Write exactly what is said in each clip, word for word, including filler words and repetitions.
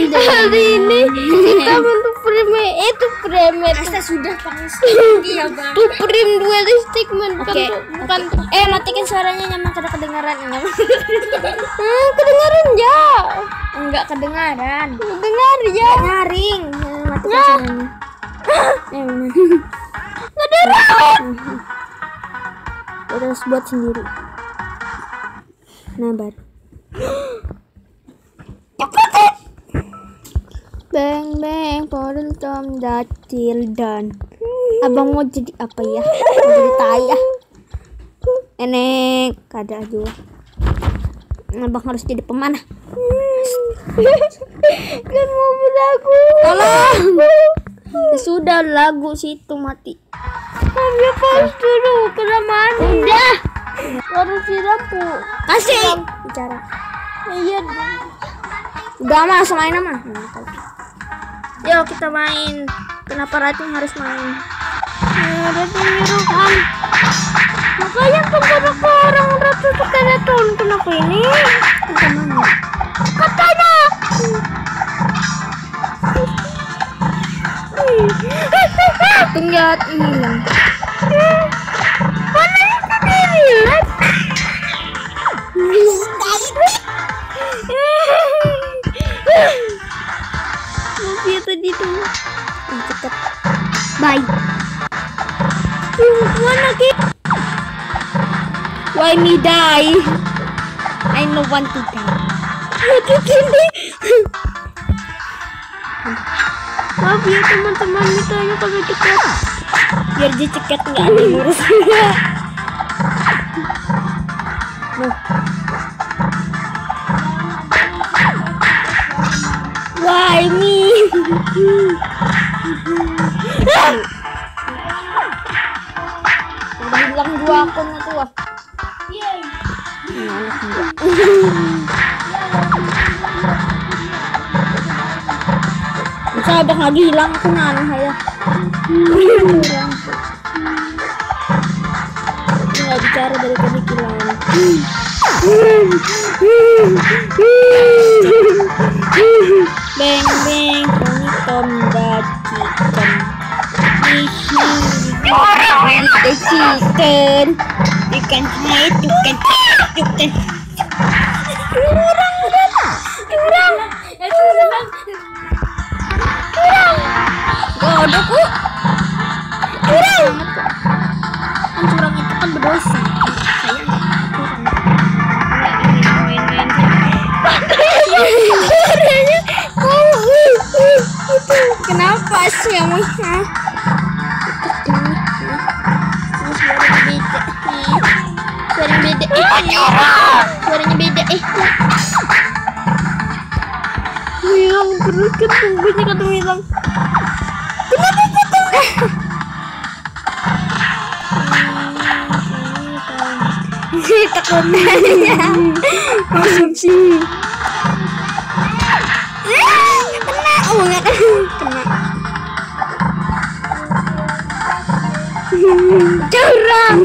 Hari ini kita untuk frame itu frame Asta sudah panas ya bang. tuh frame dualistik men. Oke, bukan oke. Eh matikan suaranya nyaman kada kedengaran nyaman. hmm, kedengaran ya Enggak kedengaran. dengar ya Nyaring. Eh, Matikan Ya. suaranya. Eh, bener. kedengaran Kita harus buat sendiri. Nah baru. Beng beng porel tom datil dan abang mau jadi apa ya? Mau jadi tai ya? Nenek kada aja. Abang harus jadi pemanah. kan mau berlagu Tolong. Ya sudah lagu situ mati. ambil paus dulu kelamaan udah harus siram pu Kasih bicara. iya Udah mah langsung main mah. Yuk kita main. Kenapa Rating harus main? ada biru kan makanya beberapa orang ratu katanya tahun kenapa ini katanya Tunggu hilang. mana itu dilihat mobil tadi tuh Ah, cepet. Bye. mana ki Why me die? I no want to die. itu sini maaf ya teman-teman mitanya kalau dekat Biar dia ceket nggak ada yang ngurus. Nuh. Why me? Udah hilang dua akun itu wah. Anak enggak. Masa abang lagi hilang aku nana saya. Aku nggak bicara dari tadi hilang. Beng beng poni tom dacikan. The chicken. Ikan hide ikan ikan. Curang udah tak? Curang. Curang. Curang. Godok ku. Curang. Kan curang itu kan berdosa. Saya curang. Main-main. suaranya oh itu Kenapa sih kamu? Hah? Suaranya beda. Suaranya beda. Eh, suaranya beda. Eh, hilang terus kan tunggunya kata hilang kenapa potong? Takutnya konsumsi kena, oh nggak kena. curang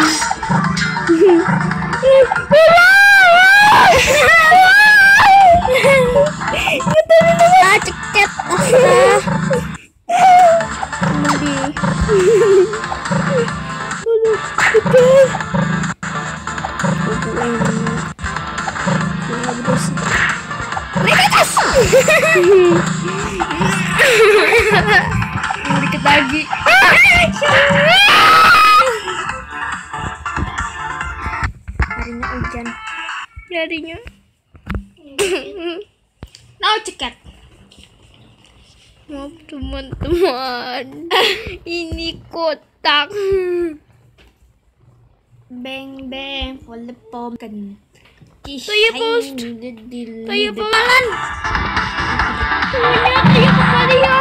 Ah, ceket. Ah. Kemudian. dikit lagi Harinya hujan. jadinya Nah, ceket. maaf teman-teman ini kotak Beng beng volepom kan. Saya post. Saya Saya pelan punya saya kembali ya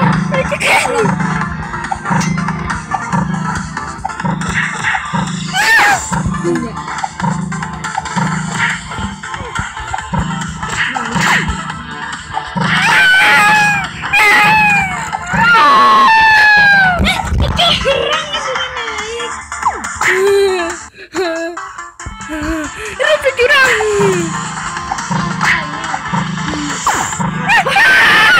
Rasa curang.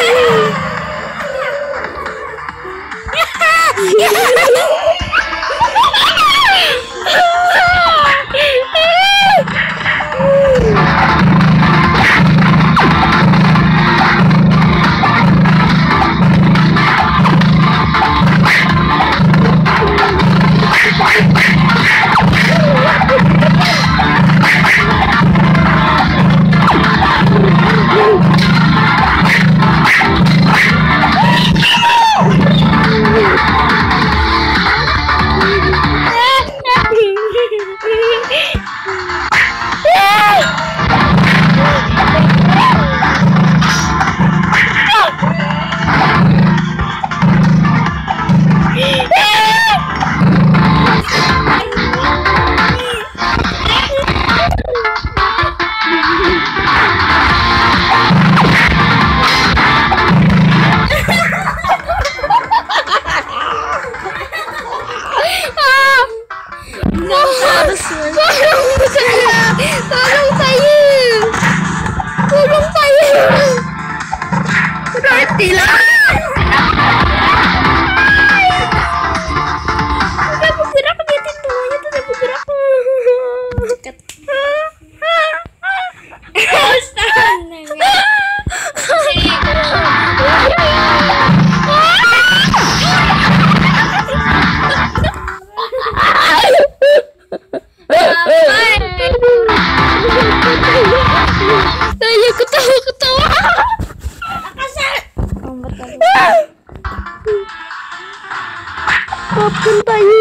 Maafkan Tayu.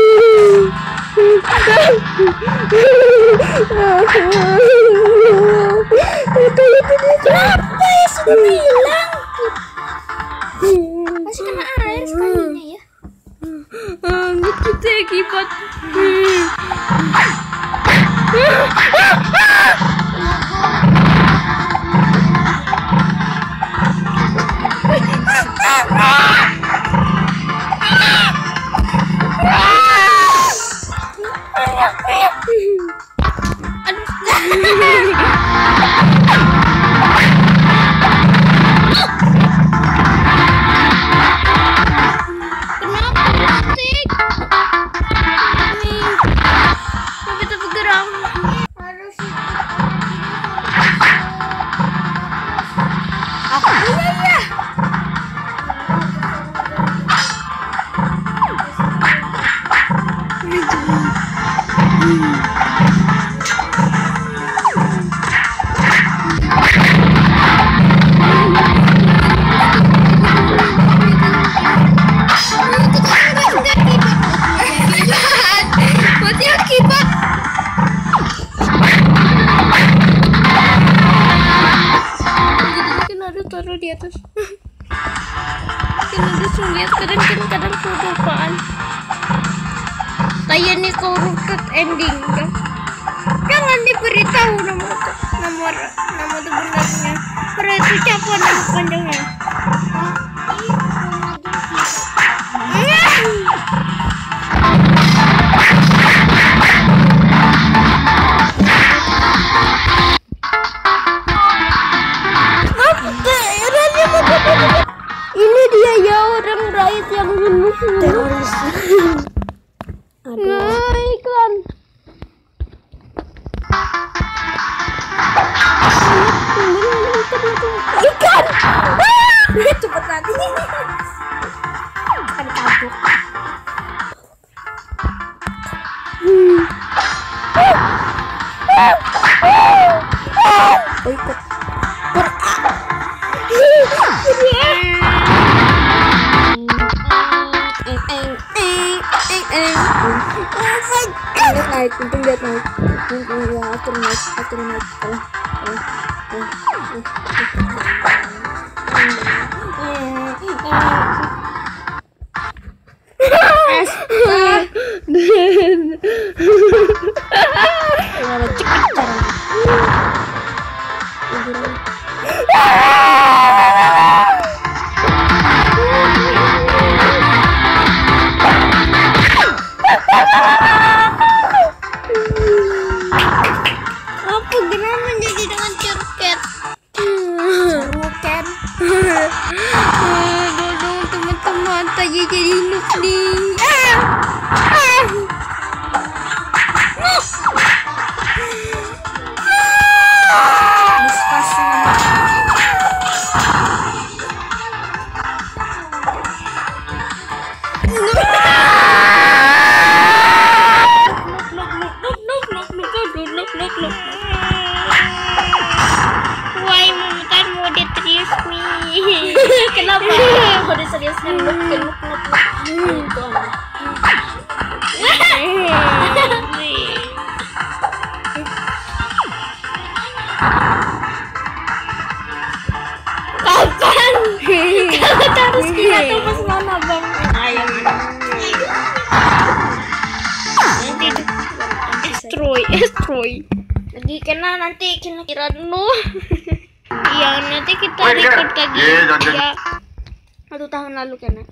Kenapa ya sudah bilang? Masih kena air sekalinya ya. Kita akibat. Taruh di atas. Kita bisa lihat kadang-kadang kelupaan. Kayak nih corrupted ending ya. Jangan diberitahu nama nomor nama sebenarnya. Karena itu siapa nama panjangnya? Ini dia ya orang rakyat yang bunuh teroris. Aduh, iklan. Ikan. Cepat lagi. Kan kabur. Oh, ikut. Lihat naik, untung lihat naik. Ya, atur naik, atur naik. Apa gimana menjadi dengan cerket? Cerket. aja jadi noob nih. Ah. Ah. Why Mutan mode serius nih? Kenapa? Mode seriusnya nuk nuk nuk nuk. Kapan? Kalau harus kita tuh pas mana bang? Ayo. Nanti destroy, destroy. Lagi kena nanti kena kira dulu. Iya, nanti kita Wait, record here. lagi. Yeah, don't- don't- Ya. Satu tahun lalu kena.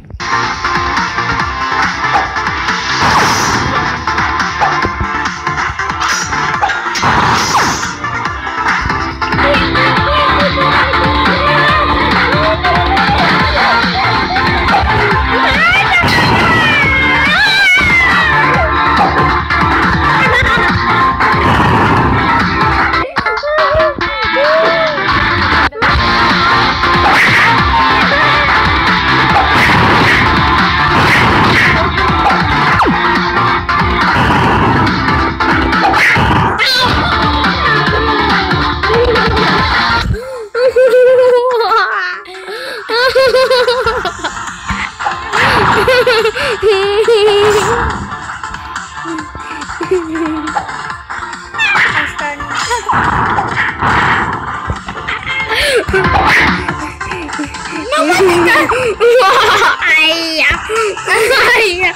Ayah, ayah,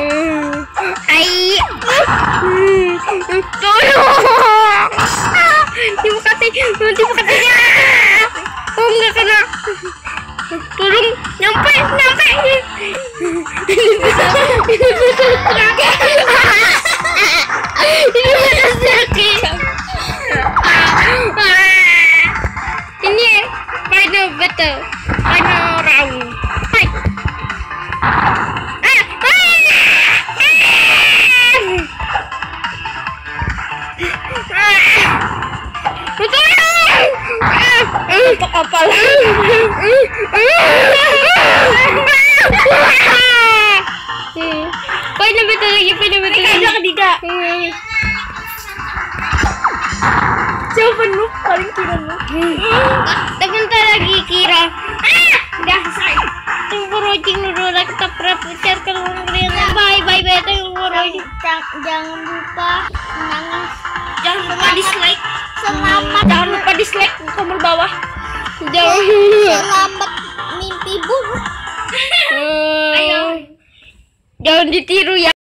ayah, tolong, dibuka hati, dibuka hati, oh nggak kena, tolong nyampe, nyampe, ini bisa, ini bisa sakit, ini bisa sakit, ini final battle, final round. Untuk apa lagi? Pwede ba talaga? Pwede ba talaga? Kaya ketiga. Siapa nuk paling kira nuk? Sebentar lagi Kira. Dah selesai. Thank for watching dulu like kita share ke kalian. Bye bye bye. Thank for watching. Jangan lupa nangis. Jangan lupa dislike. Selamat. Jangan lupa dislike tombol bawah. Jangan. Selamat mimpi buruk. Ayo. Jangan ditiru ya.